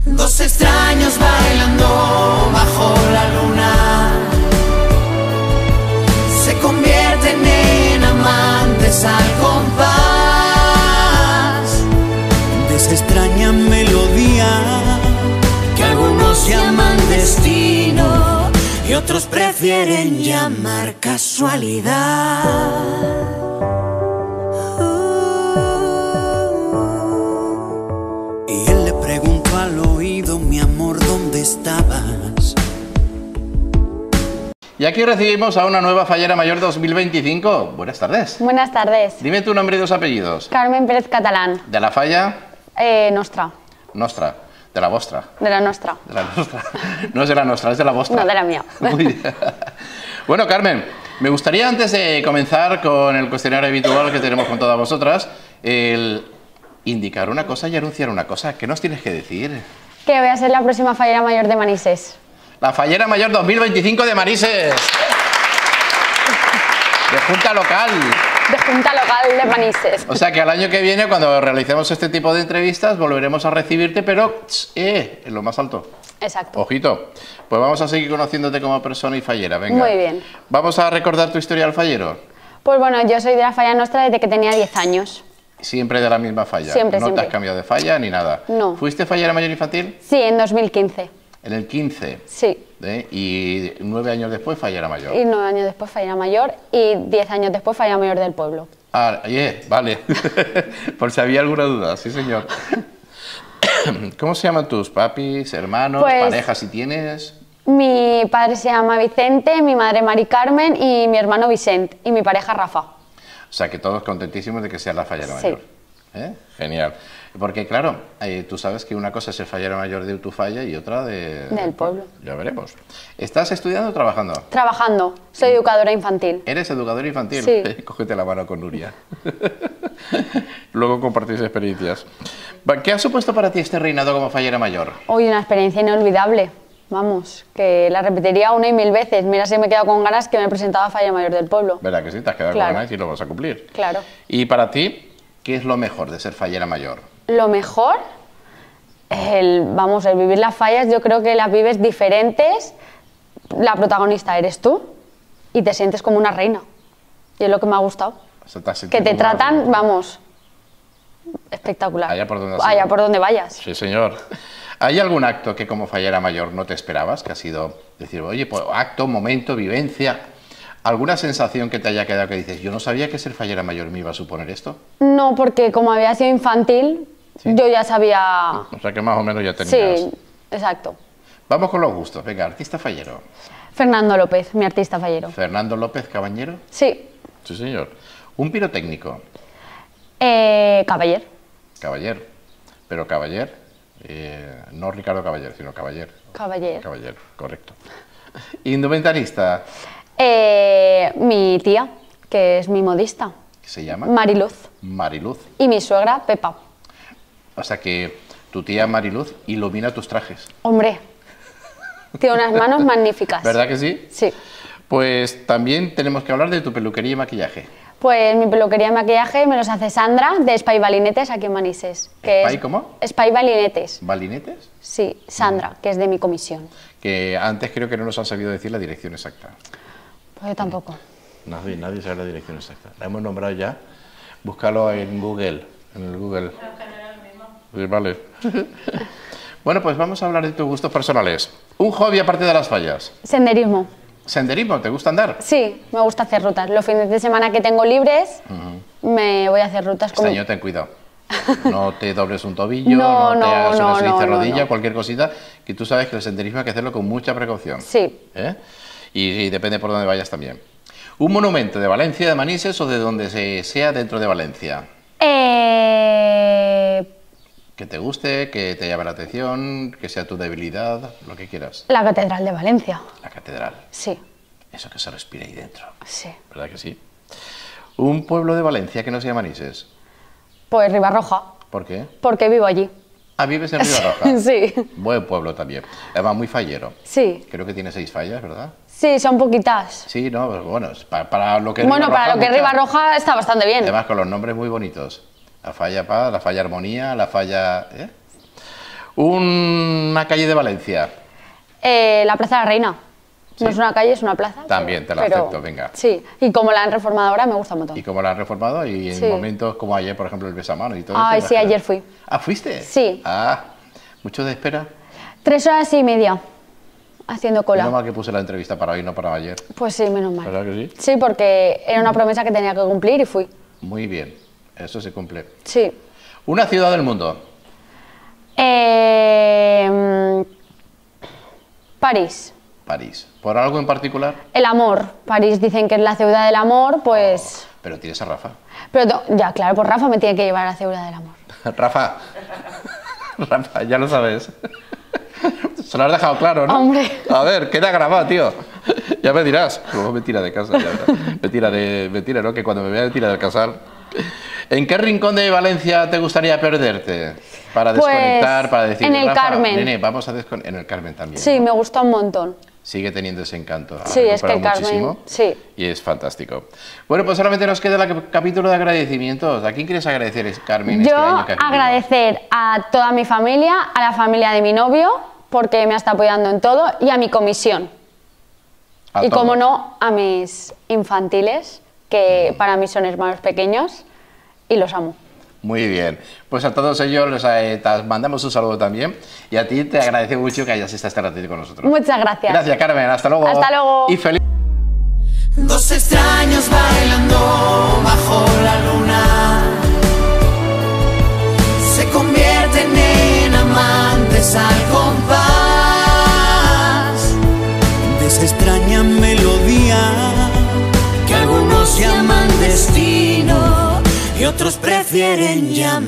Dos extraños bailando bajo la luna se convierten en amantes al compás de esa extraña melodía que algunos llaman destino y otros prefieren llamar casualidad. Y él le preguntó al oído, mi amor, ¿dónde estabas? Y aquí recibimos a una nueva Fallera Mayor 2025. Buenas tardes. Buenas tardes. Dime tu nombre y dos apellidos. Carmen Pérez Catalán. ¿De la falla? Nostra. Nostra. ¿De la vostra? De la nostra. De la nostra. No es de la nostra, es de la vostra. No, de la mía. Muy bien. Bueno, Carmen, me gustaría antes de comenzar con el cuestionario habitual que tenemos con todas vosotras, el indicar una cosa y anunciar una cosa. ¿Qué nos tienes que decir? Que voy a ser la próxima Fallera Mayor de Manises. La Fallera Mayor 2025 de Manises. De Junta Local. De Junta Local de Manises. O sea que al año que viene, cuando realicemos este tipo de entrevistas, volveremos a recibirte, pero en lo más alto. Exacto. Ojito. Pues vamos a seguir conociéndote como persona y fallera. Venga. Muy bien. Vamos a recordar tu historia al fallero. Pues bueno, yo soy de la Falla Nostra desde que tenía 10 años. Siempre de la misma falla. Siempre, no siempre. te has cambiado de falla ni nada. No. ¿Fuiste Fallera Mayor infantil? Sí, en 2015. En el 15. Sí. Y 9 años después Fallera Mayor. Y 9 años después Fallera Mayor y 10 años después Fallera Mayor del pueblo. Ah, vale. Por si había alguna duda, sí señor. ¿Cómo se llaman tus papis, hermanos, Pues, parejas si tienes? Mi padre se llama Vicente, mi madre Mari Carmen y mi hermano Vicente y mi pareja Rafa. O sea que todos contentísimos de que seas la Fallera Sí. Mayor. Genial. Porque claro, tú sabes que una cosa es el Fallera Mayor de tu falla y otra Del pueblo. Ya veremos. ¿Estás estudiando o trabajando? Trabajando, soy educadora infantil. ¿Eres educadora infantil? Sí. Cógete la mano con Nuria. Luego compartís experiencias. ¿Qué ha supuesto para ti este reinado como Fallera Mayor? Hoy una experiencia inolvidable. Vamos, que la repetiría 1 y 1000 veces. Mira si me he quedado con ganas que me presentaba Fallera Mayor del pueblo. ¿Verdad que sí? Te has quedado Claro. con ganas y lo vas a cumplir. Claro. ¿Y para ti, qué es lo mejor de ser Fallera Mayor? Lo mejor, el vivir las fallas, yo creo que las vives diferentes. La protagonista eres tú y te sientes como una reina. Y es lo que me ha gustado. O sea, has Que sentido te como una tratan, reina. vamos, espectacular. Allá por donde has Allá ido. por donde vayas. Sí, señor. ¿Hay algún acto que como Fallera Mayor no te esperabas? Que ha sido decir, oye, pues acto, momento, vivencia, alguna sensación que te haya quedado que dices, yo no sabía que ser Fallera Mayor me iba a suponer esto. No, porque como había sido infantil, Sí. yo ya sabía... O sea que más o menos ya tenías. Sí, exacto. Vamos con los gustos. Venga, artista fallero. Fernando López, mi artista fallero. Fernando López Cabañero. Sí, Sí, señor. Un pirotécnico. Caballer. Caballer. Pero Caballer, no Ricardo Caballer, sino Caballer. Caballer. Caballer, correcto. Indumentarista. Mi tía, que es mi modista, ¿Qué se llama? Mariluz. Mariluz. Y mi suegra, Pepa. O sea que tu tía Mariluz ilumina tus trajes. Hombre, tiene unas manos magníficas. ¿Verdad que sí? Sí. Pues también tenemos que hablar de tu peluquería y maquillaje. Pues mi peluquería de maquillaje me los hace Sandra, de Spy Balinetes, aquí en Manises. ¿Spy cómo? Spy Balinetes. ¿Balinetes? Sí, Sandra, que es de mi comisión. Que antes creo que no nos han sabido decir la dirección exacta. Pues yo tampoco. Nadie sabe la dirección exacta. La hemos nombrado ya. Búscalo en Google. En el Google. Sí, vale. Bueno, pues vamos a hablar de tus gustos personales. Un hobby aparte de las fallas. Senderismo. ¿Senderismo? ¿Te gusta andar? Sí, me gusta hacer rutas. Los fines de semana que tengo libres, me voy a hacer rutas Este con... año ten cuidado. No te dobles un tobillo, No, no te hagas una no, esguince de no, rodilla, no. cualquier cosita, que tú sabes que el senderismo hay que hacerlo con mucha precaución. Sí. ¿Eh? Y depende por dónde vayas también. ¿Un monumento de Valencia, de Manises o de donde sea dentro de Valencia? Que te guste, que te llame la atención, que sea tu debilidad, lo que quieras. La Catedral de Valencia. La catedral. Sí, Eso que se respira ahí dentro. sí. ¿Verdad que sí? ¿Un pueblo de Valencia que no sea Manises? Pues Ribarroja, ¿Por qué? porque vivo allí. Ah, vives en Ribarroja. Sí, Buen pueblo también. Además, muy fallero. sí. Creo que tiene 6 fallas, ¿verdad? Sí, son poquitas. Sí, no, pues bueno, para lo que es Bueno, para lo que es muchas. Ribarroja está bastante bien. Además, con los nombres muy bonitos. La falla Paz, la falla Armonía, la falla... ¿Un una calle de Valencia. La Plaza de la Reina. Sí. No es una calle, es una plaza. También, te la pero- acepto, venga. Sí, y como la han reformado ahora, me gusta un montón. ¿Y cómo la han reformado? Y en Sí. momentos como ayer, por ejemplo, el besamano y todo Ay, eso. sí, ayer fui. Ah, ¿fuiste? Sí. Ah, ¿mucho de espera? 3 horas y media haciendo cola. Menos mal que puse la entrevista para hoy, no para ayer. Pues sí, menos mal. ¿Verdad que sí? Sí, porque era una promesa que tenía que cumplir y fui. Muy bien, eso se cumple. Sí. Una ciudad del mundo. París. París. ¿Por algo en particular? El amor. París dicen que es la ciudad del amor, pues... Pero tienes a Rafa. Pero ya, claro, pues Rafa me tiene que llevar a la ciudad del amor. Rafa. Rafa, ya lo sabes. Se lo has dejado claro, ¿no? Hombre. A ver, queda grabado, tío. Ya me dirás. Luego me tira de casa. Me tira, ¿no? Que cuando me vea me tira del casal. ¿En qué rincón de Valencia te gustaría perderte? Para Pues, desconectar, para decir... en el Rafa, Carmen. Nene, vamos a desconectar. En el Carmen también. Sí, me gusta un montón. Sigue teniendo ese encanto. Ha Sí, es que el recuperado Carmen... muchísimo Sí. Y es fantástico. Bueno, pues solamente nos queda el capítulo de agradecimientos. ¿A quién quieres agradecer, Carmen, este Yo año que has vivido? agradecer a toda mi familia, a la familia de mi novio, porque me está apoyando en todo, y a mi comisión. A Y todos. como no, a mis infantiles, que para mí son hermanos pequeños, y los amo. Muy bien. Pues a todos ellos les mandamos un saludo también. Y a ti te agradezco mucho que hayas estado este ratito con nosotros. Muchas gracias. Gracias, Carmen. Hasta luego. Hasta luego. Y feliz. Dos extraños bailando bajo la luna se convierten en amantes al compás de esa extraña melodía que algunos llaman destino y otros prefieren llamar